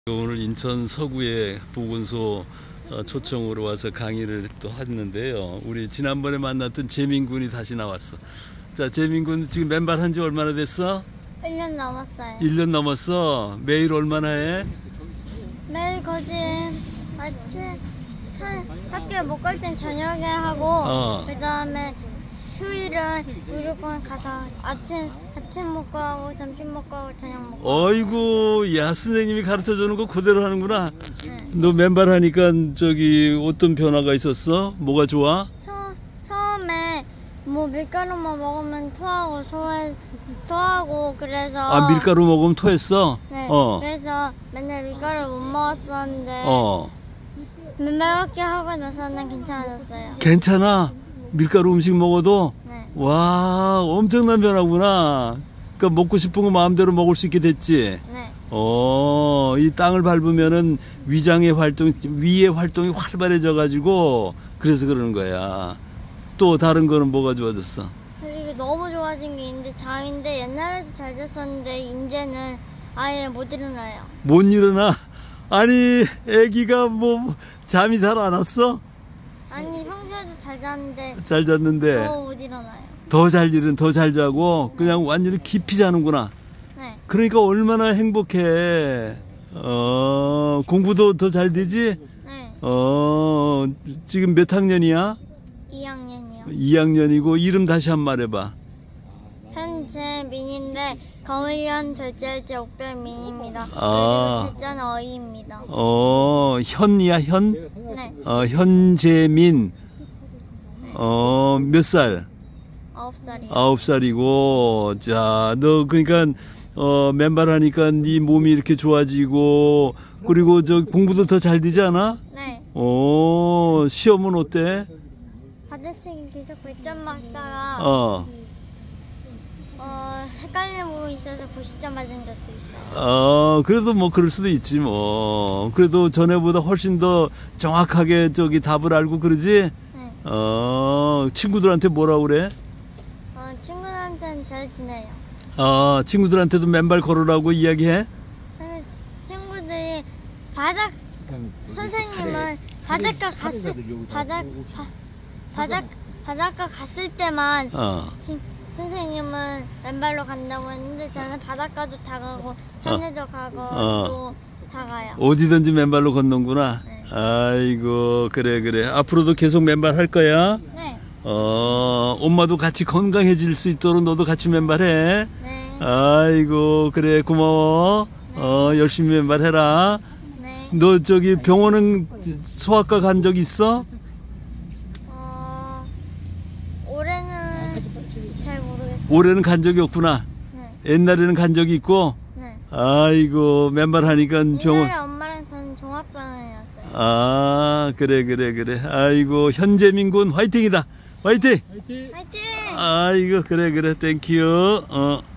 오늘 인천 서구의 보건소 초청으로 와서 강의를 또 했는데요. 우리 지난번에 만났던 재민군이 다시 나왔어. 자, 재민군 지금 맨발 한 지 얼마나 됐어? 1년 넘었어요. 1년 넘었어? 매일 얼마나 해? 매일 거진 아침 학교에 못 갈 땐 저녁에 하고 그 다음에 휴일은 무조건 가서 아침 먹고 하고 점심 먹고 하고 저녁 먹고. 어이구, 야, 선생님이 가르쳐 주는 거 그대로 하는구나. 네. 너 맨발 하니까 저기 어떤 변화가 있었어? 뭐가 좋아? 처음에 뭐 밀가루만 먹으면 토하고 그래서. 아, 밀가루 먹으면 토했어? 네. 그래서 맨날 밀가루 못 먹었었는데 맨발 걷기 하고 나서는 괜찮아졌어요. 괜찮아? 밀가루 음식 먹어도? 네. 와, 엄청난 변화구나. 그러니까 먹고 싶은 거 마음대로 먹을 수 있게 됐지? 네. 이 땅을 밟으면은 위의 활동이 활발해져 가지고 그래서 그러는 거야. 또 다른 거는 뭐가 좋아졌어? 그리고 너무 좋아진 게 있는데 잠인데 옛날에도 잘 잤었는데 이제는 아예 못 일어나요. 못 일어나? 아니, 애기가 뭐 잠이 잘 안 왔어? 아니 평소에도 잘 잤는데 잘 잤는데 더 못 일어나요. 더 잘 자고 그냥 완전히 깊이 자는구나. 네. 그러니까 얼마나 행복해. 공부도 더 잘 되지? 네. 지금 몇 학년이야? 2학년이요. 2학년이고 이름 다시 한 번 해봐. 현재민인데 거물현 절제할제 옥돌민입니다. 아. 그리고 제자는 어이입니다. 현이야, 현? 네. 현재민. 몇 살? 9살이요. 9살이고. 자, 너 그러니까 맨발 하니까 네 몸이 이렇게 좋아지고 그리고 저 공부도 더 잘 되지 않아? 네. 시험은 어때? 받으시기 계속 100점 맞다가 헷갈리는 부분이 있어서 90점 맞은 적도 있어요. 그래도 뭐 그럴 수도 있지 뭐. 그래도 전에보다 훨씬 더 정확하게 저기 답을 알고 그러지? 네. 친구들한테 뭐라 그래? 친구들한테는 잘 지내요. 친구들한테도 맨발 걸으라고 이야기해? 근데 친구들이 선생님은 바닷가 갔을 때만 선생님은 맨발로 간다고 했는데 저는 바닷가도 다 가고 산에도 가고 또 다 가요. 어디든지 맨발로 걷는구나. 네. 아이고, 그래. 앞으로도 계속 맨발 할 거야? 네. 엄마도 같이 건강해질 수 있도록 너도 같이 맨발해. 네. 아이고, 그래, 고마워. 네. 열심히 맨발해라. 네. 너 저기 병원은 소아과 간 적 있어? 올해는 잘 모르겠어요. 올해는 간 적이 없구나. 네. 옛날에는 간 적이 있고. 네. 아이고, 맨발 하니까 병원. 옛날에 엄마랑 저는 종합병원이었어요. 그래. 아이고, 현재민군 화이팅이다. 화이팅! 화이팅! 아이고, 그래, 땡큐.